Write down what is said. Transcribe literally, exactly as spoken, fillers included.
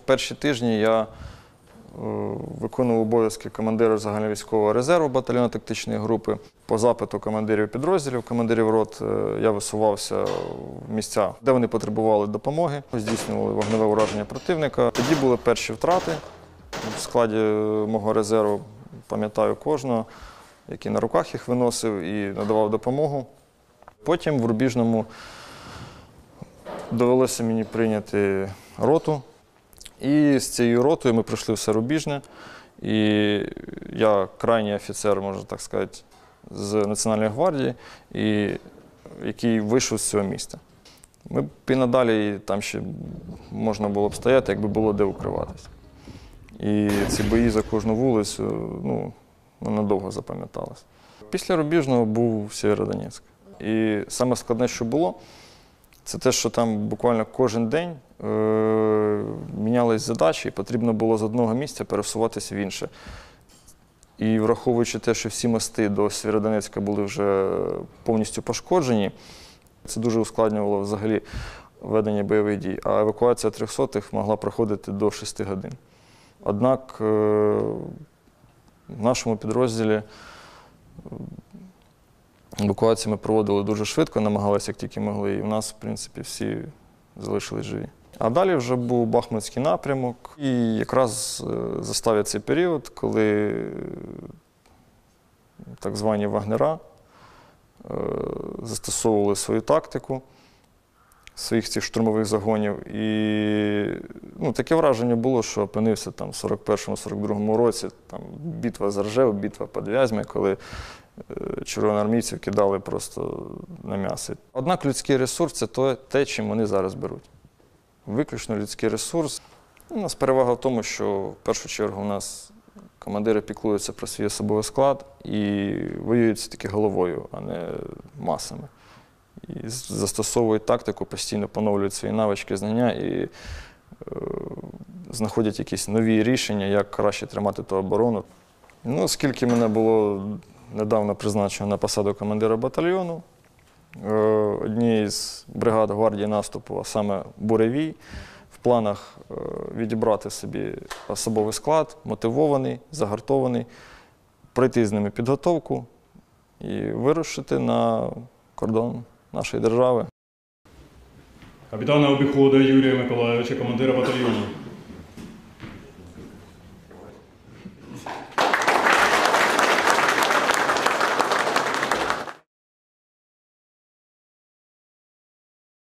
Перші тижні я виконував обов'язки командира загальновійськового резерву батальйону тактичної групи. По запиту командирів підрозділів, командирів рот, я висувався в місця, де вони потребували допомоги, здійснювали вогневе ураження противника. Тоді були перші втрати в складі мого резерву, пам'ятаю кожного, який на руках їх виносив і надавав допомогу. Потім в Рубіжному довелося мені прийняти роту. І з цією ротою ми пройшли все Рубіжне. І я крайній офіцер, можна так сказати, з Національної гвардії, і, який вийшов з цього міста. Ми б і надалі там ще можна було б стояти, якби було де укриватися. І ці бої за кожну вулицю, ну, надовго запам'яталися. Після Рубіжного був Сєвєродонецьк. І саме складне, що було, це те, що там буквально кожен день е мінялись задачі, і потрібно було з одного місця пересуватися в інше. І враховуючи те, що всі мости до Сєвєродонецька були вже повністю пошкоджені, це дуже ускладнювало взагалі ведення бойових дій. А евакуація трьохсотих могла проходити до шести годин. Однак е в нашому підрозділі евакуацію ми проводили дуже швидко, намагалися як тільки могли, і в нас, в принципі, всі залишились живі. А далі вже був Бахмутський напрямок, і якраз застав цей період, коли так звані вагнера застосовували свою тактику своїх цих штурмових загонів. І ну, таке враження було, що опинився там в сорок першому — сорок другому році, там битва за Ржев, битва під Вязьмою, коли червоноармійців кидали просто на м'ясо. Однак людський ресурс – це те, чим вони зараз беруть. Виключно людський ресурс. У нас перевага в тому, що в першу чергу у нас командири піклуються про свій особовий склад і воюють все-таки головою, а не масами. І застосовують тактику, постійно поновлюють свої навички, знання і е, знаходять якісь нові рішення, як краще тримати ту оборону. Ну, оскільки мене було недавно призначено на посаду командира батальйону однієї з бригад гвардії наступу, а саме Буревій, в планах відібрати собі особовий склад, мотивований, загартований, пройти з ними підготовку і вирушити на кордон нашої держави. Капітана обіходу Юрія Миколайовича, командира батальйону.